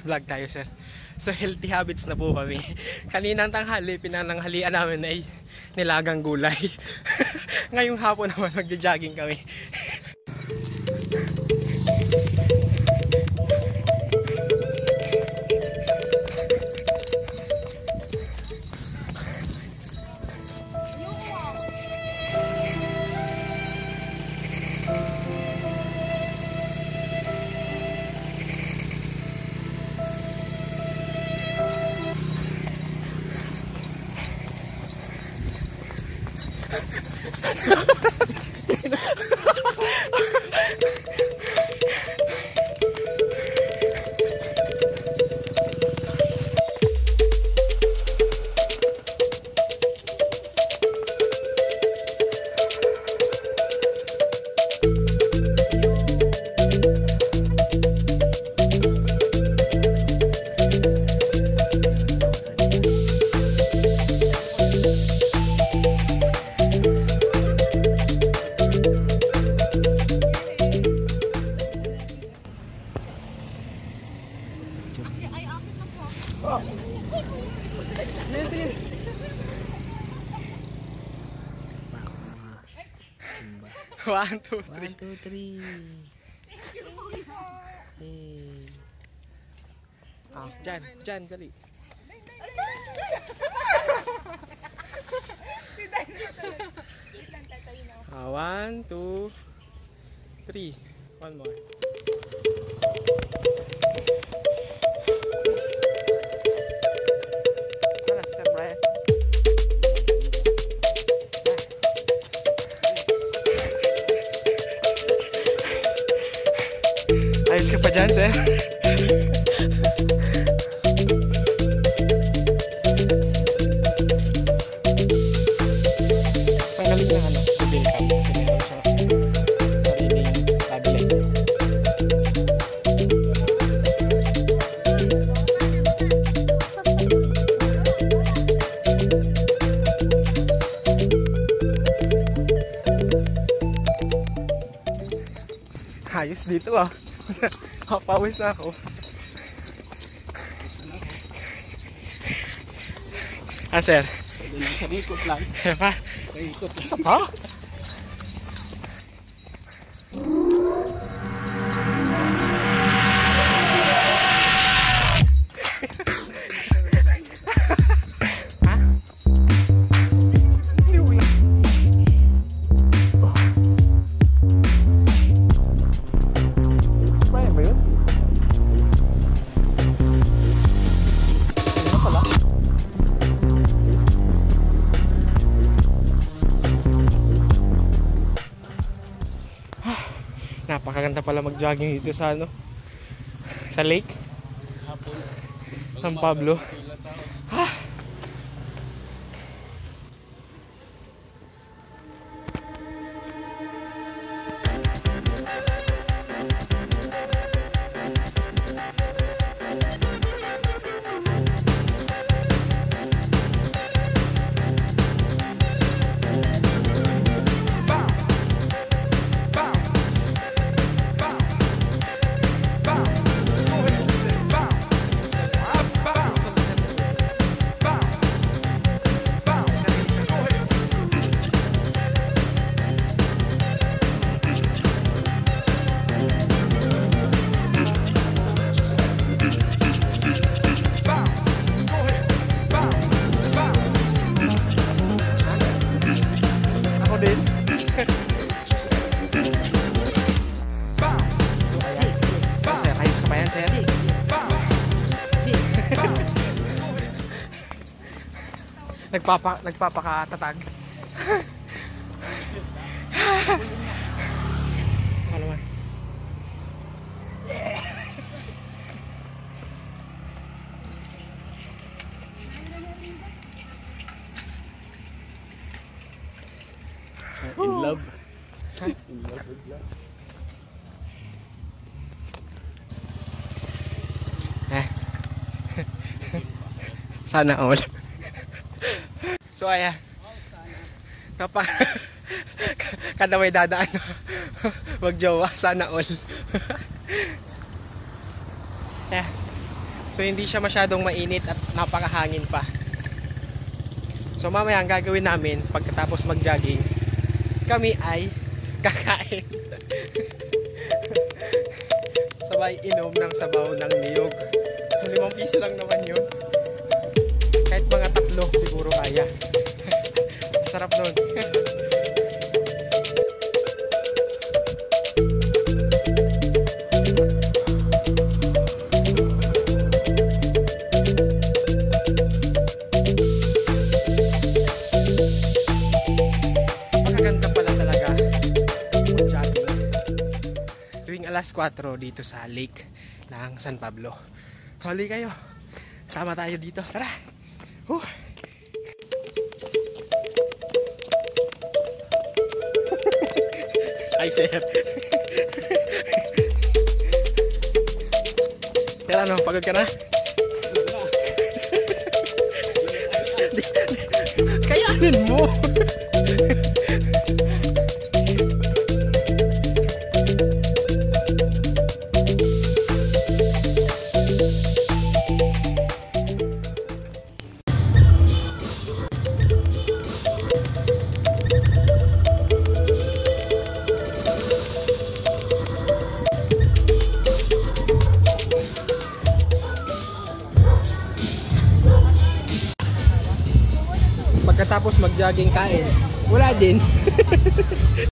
vlog tayo, sir. So healthy habits na po kami. Kaninang tanghali, pinananghalian namin ay nilagang gulay. Ngayong hapon naman magja-jogging kami. One, two, three. 1, 2, 3. Hey. Dyan, dali. One, two, three. One more. Tara, Sir Brian. Ayos ka pa dyan, sir. Tanggalin ng double cam kasi meron siyang sariling stabilizer. Ayos dito ah. Kapawis na ako. Sir? Sa ikot lang. Pa? Sa ikot lang. Sa pa? Napakaganda pala mag-jogging dito sa sa lake San Pablo. Nagpapakatatag. Ano naman? In love. In love with love. Sana all. So ayan. Kada may dadaan mag-jowa, sana all. So hindi siya masyadong mainit at napakahangin pa. So mamaya ang gagawin namin pagkatapos mag-jogging, kami ay kakain. Sabay inom ng sabaw ng niyog. 5 piso lang naman yun. Kahit mga 3 siguro kaya. Sarap nun. Napakaganda pala talaga mag-jogging tuwing alas 4 dito sa lake ng San Pablo. Huli kayo. Sama tayo dito. Tara! Ay, sir. Yan ano, pagod ka na? Kayanin mo! Pagkatapos mag-jogging kain, wala din.